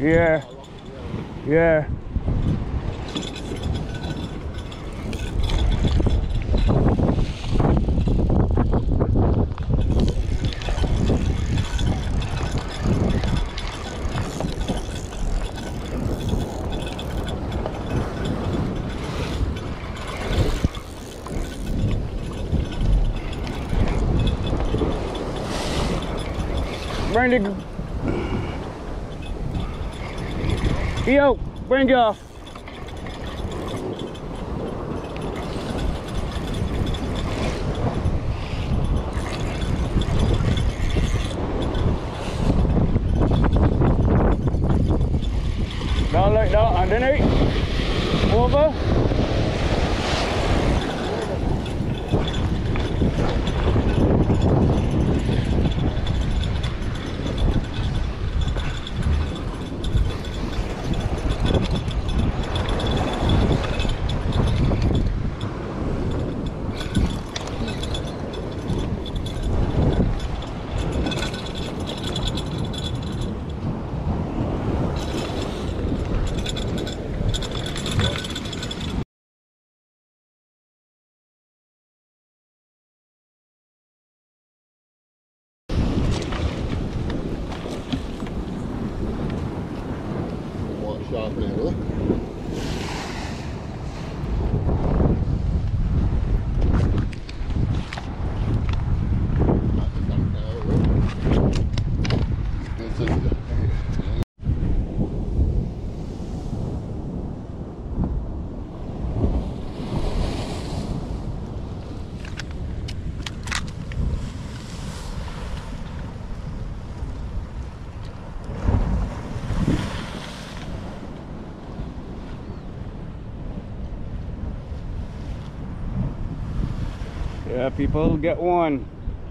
Yeah. Yeah. Bring the... Yo, bring it off. Đó lại đó, à đến đấy. Over. Yeah, people get one.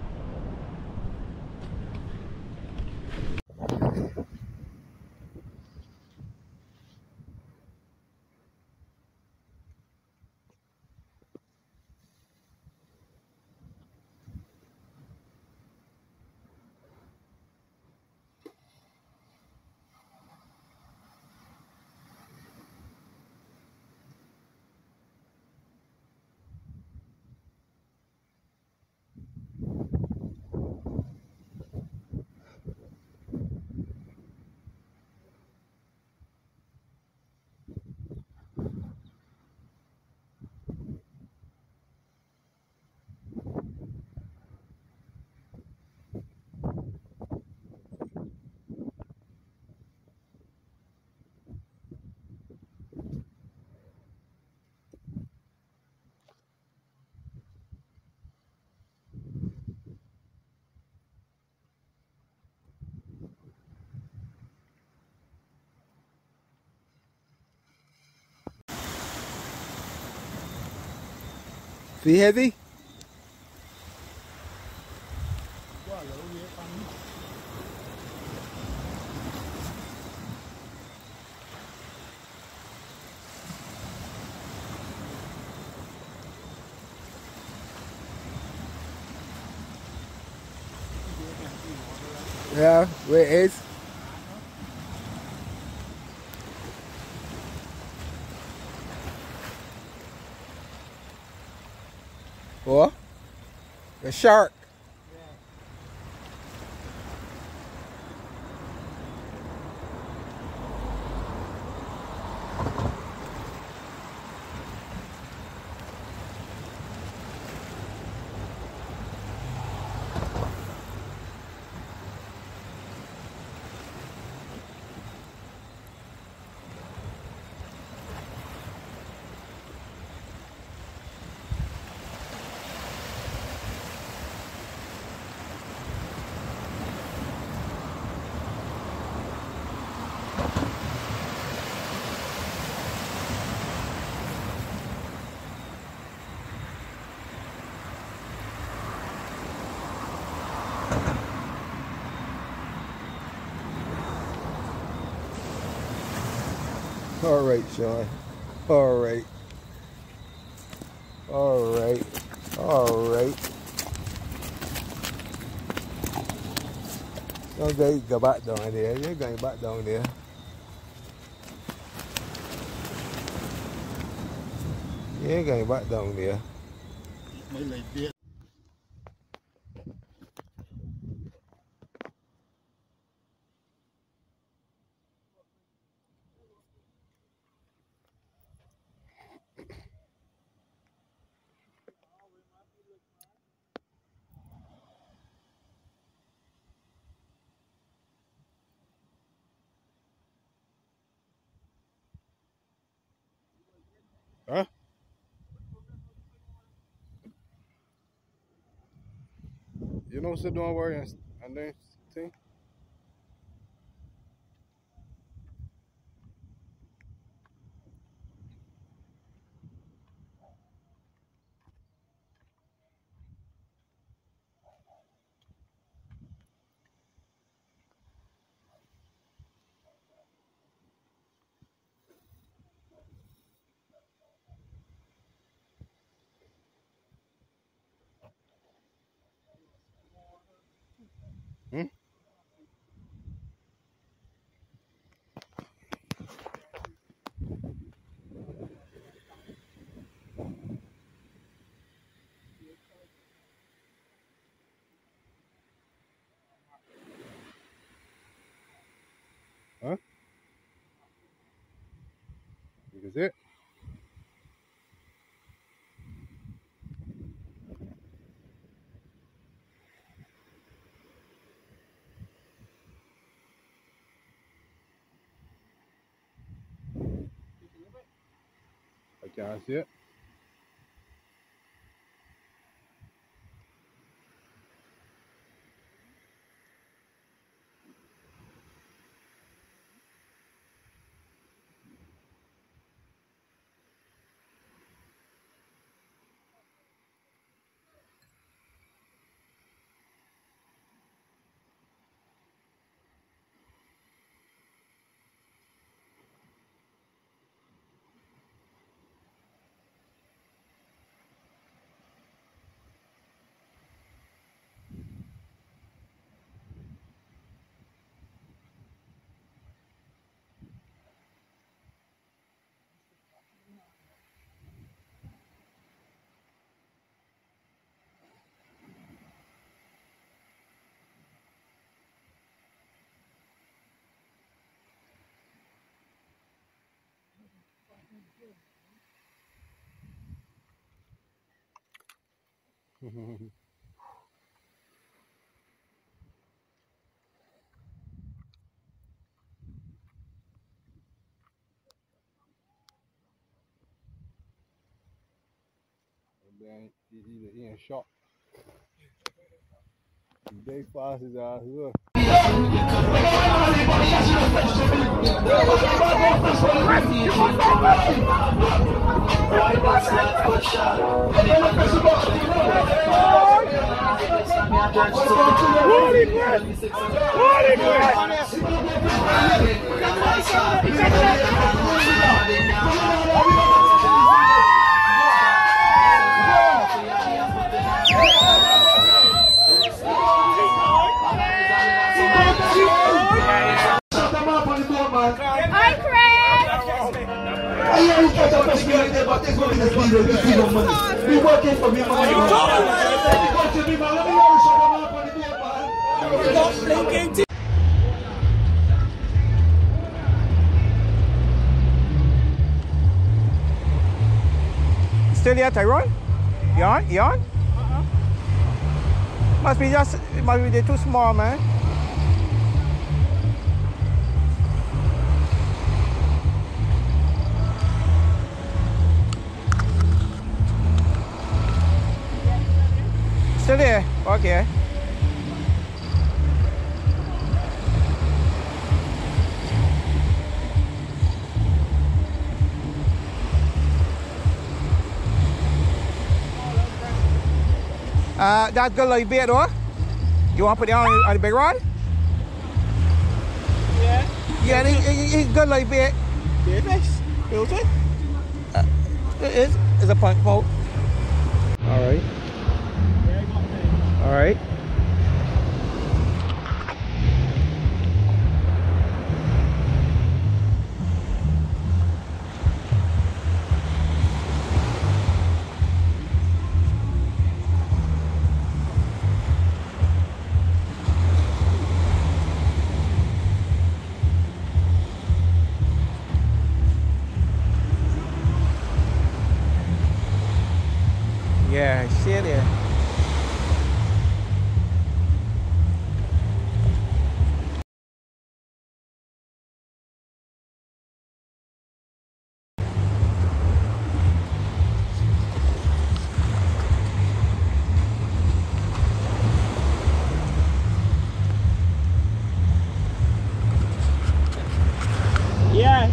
Feel heavy? Yeah, where it is? What? The shark. All right, Sean. All right. All right. All right. Okay, go back down there. You're going back down there. ain't going back down there. Mới lấy điện. Huh? You know, sit down where and then thing. Hmm? Huh? Is it? I can't see it. Then he ain't shot. They fast his ass as well. Hi, Chris! I ain't catch up with me, but this one is the money. Be working for me, man. You talking, man? Let me hear you shut them up on the day, man. Don't play game. Still here, Tyrone? You on? You on? Must be they're too small, man. Still there? Okay. That's good like bait though. You want to put it on the big rod? Yeah. Yeah, it's good like bait. Bait fish. Filter. It is. It's a punt boat. Alright. Alright. Yeah, shit, yeah. Yeah.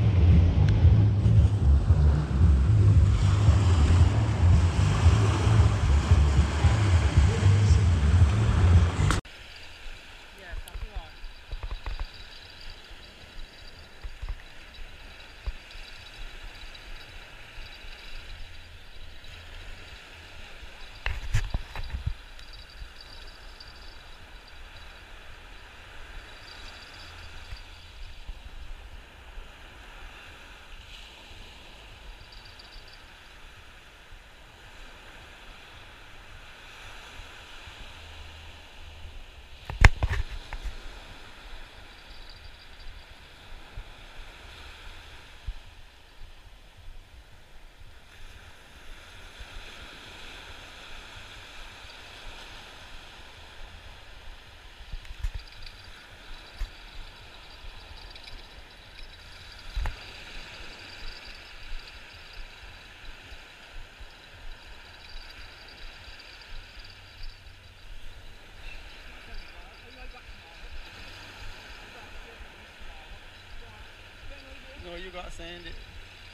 No, you got sand it.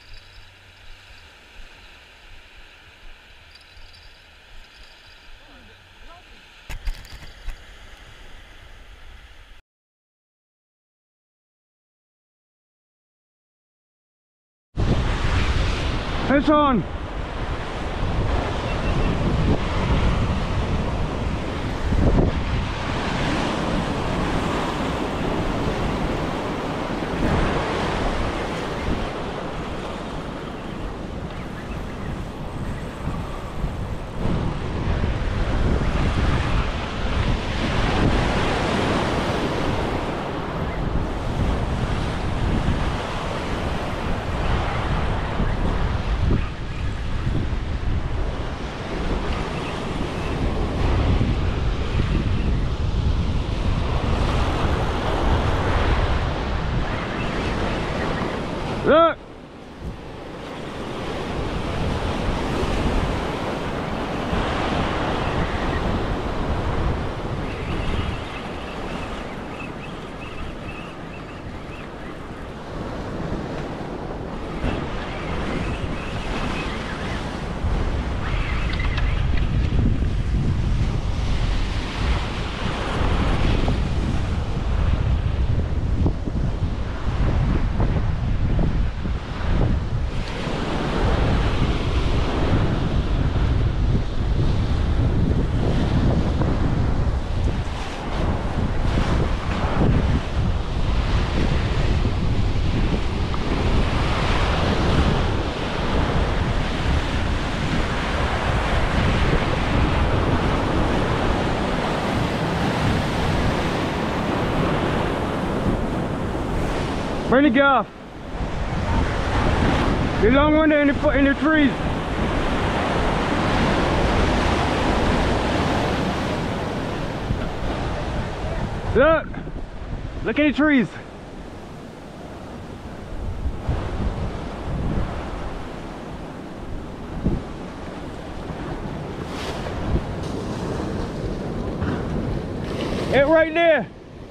It's on. Look! Bring the gaff. You don't want it in the trees. Look at the trees. It right there.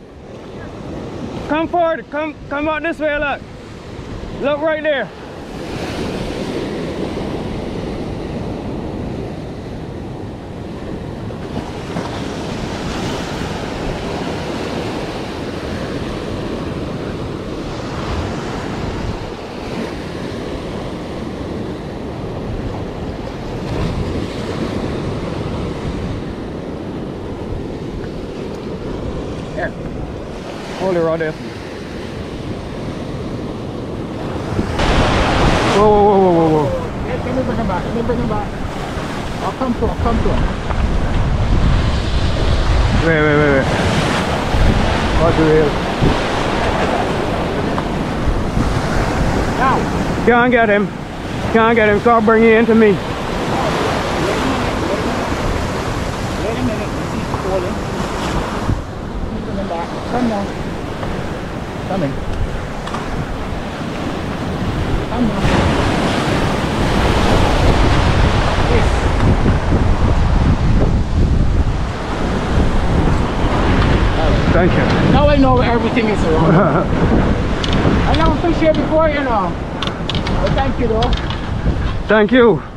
Come forward, come out this way, look. Look right there. There. Hold it right there. Whoa, whoa, whoa, whoa, whoa. Let me bring him back. Let me bring him back. I'll come to him. I'll come to him. Wait. What the hell? Now. Can't get him. Can't get him. So I'll bring you into me. pulling. Coming back. Come on. Coming. Come on. Yes. Thank you. Now I know where everything is around. I never fished here before, you know. But thank you though. Thank you.